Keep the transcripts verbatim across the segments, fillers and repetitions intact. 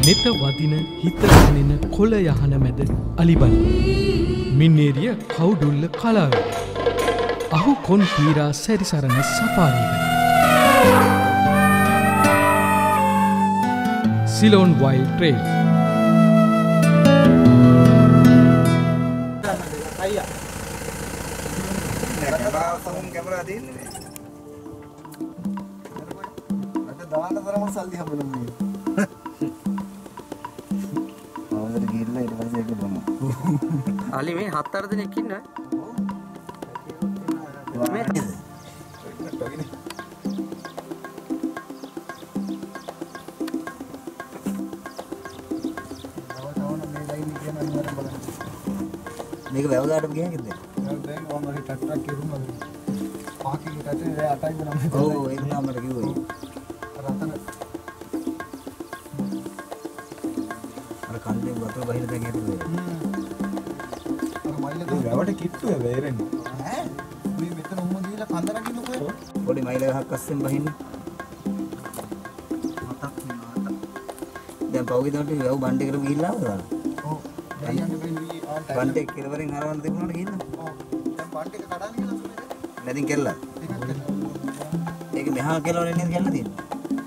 නෙත වදින හිත දැනෙන කොළ යහන මැද අලිබලි. මින්නේරිය කවුඩුල්ල කලාව. අහු කොන් පීරා සැරිසරන සපාරීවල. Ceylon wild trail. අයියා. කැමරා සමුන් කැමරා දෙන්නේ. අද දාන්න තරම සල්ලි හම්බුනේ. අවුරුදු ගිහිල්ලා ඊට පස්සේ ඒක බොනවා. අලි මේ හත් අට දිනක් ඉන්නවා. මේ මේක වැව දාටම ගියාද? වැව දැන් මම හරි ටට්ටක් කිරුණා. පාකින් ටටේ අටයි ගන්න. ඔව් ඒක තමයි මට කිව්වේ. රතන අර කන්දේ වතුර බහිලා දැන් හිටියේ. අර මයිල ගහ වැවට කිට්ටු වෙරෙන්නේ. ඈ මේ මෙතන උම්ම ගිහලා කන්ද නගින්නකෝ. පොඩි මයිල ගහක් අස්සෙන් බහින්නේ. මතක් නාට. දැන් පෞගේ දවල්ට වැව බණ්ඩේ කරම ගිහිල්ලා ආවද? ඔව්. දැන් යන්න බෑ මේ ආන් ටයිම්. බණ්ඩේ කෙලවරෙන් හරවන්න තිබුණාට ගිහින්. ඔව්. දැන් බණ්ඩේ එක කඩාන ගිහලා සුනේ. නැදින් කෙල්ලා. ඒකත් කෙල්ලා. ඒක මෙහා කෙලවරෙන් නේද කෙල්ලා තියෙන්නේ?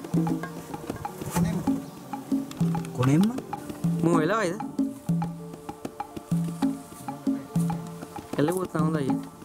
කොනෙම්ම? මෝ වෙලාවයිද? එළවුවත් හොඳයි.